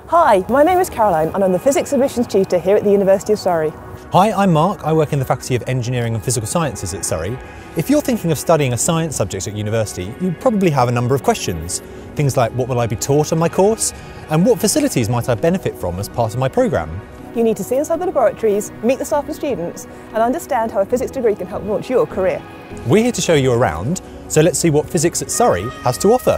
Hi, my name is Caroline and I'm the Physics Admissions Tutor here at the University of Surrey. Hi, I'm Mark. I work in the Faculty of Engineering and Physical Sciences at Surrey. If you're thinking of studying a science subject at university, you probably have a number of questions. Things like what will I be taught on my course? And what facilities might I benefit from as part of my programme? You need to see inside the laboratories, meet the staff and students and understand how a physics degree can help launch your career. We're here to show you around, so let's see what physics at Surrey has to offer.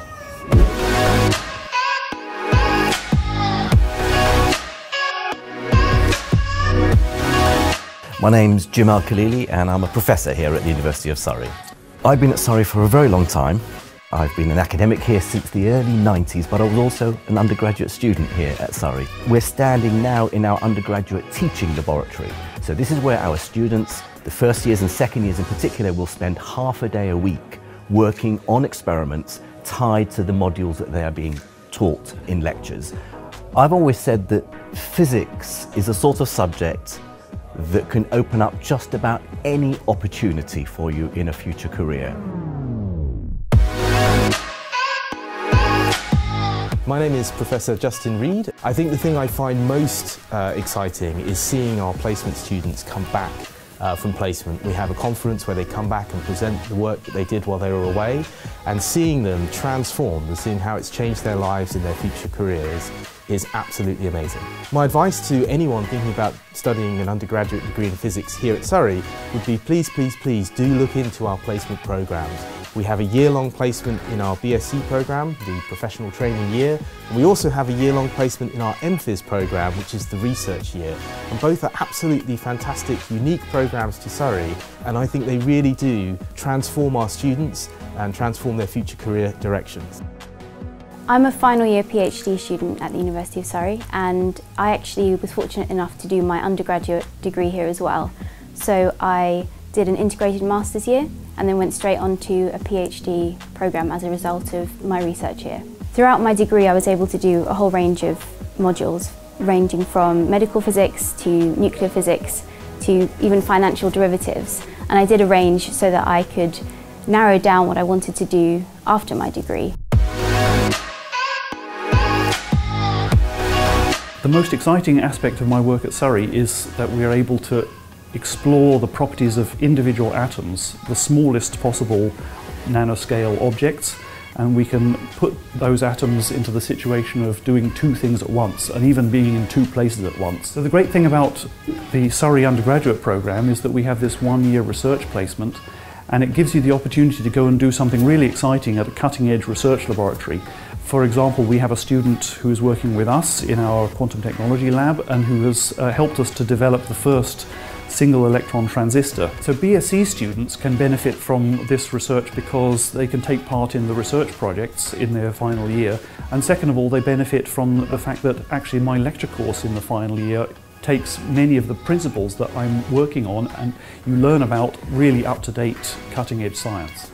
My name's Jim Al-Khalili and I'm a professor here at the University of Surrey. I've been at Surrey for a very long time. I've been an academic here since the early 90s, but I was also an undergraduate student here at Surrey. We're standing now in our undergraduate teaching laboratory. So this is where our students, the first years and second years in particular, will spend half a day a week working on experiments tied to the modules that they are being taught in lectures. I've always said that physics is a sort of subject that can open up just about any opportunity for you in a future career. My name is Professor Justin Reed. I think the thing I find most exciting is seeing our placement students come back from placement. We have a conference where they come back and present the work that they did while they were away, and seeing them transform and seeing how it's changed their lives and their future careers is absolutely amazing. My advice to anyone thinking about studying an undergraduate degree in physics here at Surrey would be please, please, please do look into our placement programmes. We have a year-long placement in our BSc programme, the professional training year, and we also have a year-long placement in our MPhys programme, which is the research year. And both are absolutely fantastic, unique programmes to Surrey, and I think they really do transform our students and transform their future career directions. I'm a final year PhD student at the University of Surrey, and I actually was fortunate enough to do my undergraduate degree here as well. So I did an integrated master's year and then went straight on to a PhD programme as a result of my research year. Throughout my degree I was able to do a whole range of modules ranging from medical physics to nuclear physics to even financial derivatives, and I did a range so that I could narrow down what I wanted to do after my degree. The most exciting aspect of my work at Surrey is that we are able to explore the properties of individual atoms, the smallest possible nanoscale objects, and we can put those atoms into the situation of doing two things at once and even being in two places at once. So the great thing about the Surrey undergraduate programme is that we have this one-year research placement, and it gives you the opportunity to go and do something really exciting at a cutting-edge research laboratory. For example, we have a student who is working with us in our quantum technology lab and who has helped us to develop the first single electron transistor. So BSc students can benefit from this research because they can take part in the research projects in their final year, and second of all they benefit from the fact that actually my lecture course in the final year takes many of the principles that I'm working on, and you learn about really up-to-date cutting-edge science.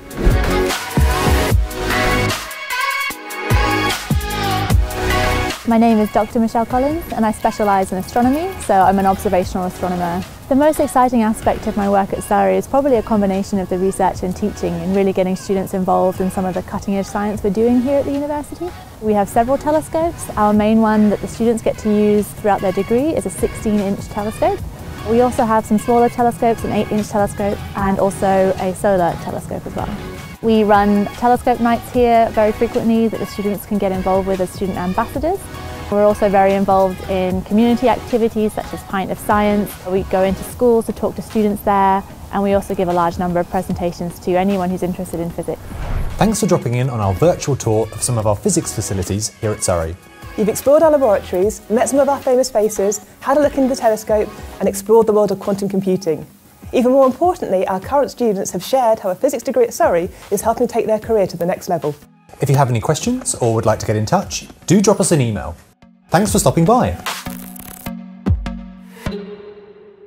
My name is Dr. Michelle Collins and I specialise in astronomy, so I'm an observational astronomer. The most exciting aspect of my work at Surrey is probably a combination of the research and teaching and really getting students involved in some of the cutting-edge science we're doing here at the university. We have several telescopes. Our main one that the students get to use throughout their degree is a 16-inch telescope. We also have some smaller telescopes, an 8-inch telescope and also a solar telescope as well. We run telescope nights here very frequently that the students can get involved with as student ambassadors. We're also very involved in community activities such as Pint of Science. We go into schools to talk to students there, and we also give a large number of presentations to anyone who's interested in physics. Thanks for dropping in on our virtual tour of some of our physics facilities here at Surrey. You've explored our laboratories, met some of our famous faces, had a look into the telescope and explored the world of quantum computing. Even more importantly, our current students have shared how a physics degree at Surrey is helping take their career to the next level. If you have any questions or would like to get in touch, do drop us an email. Thanks for stopping by.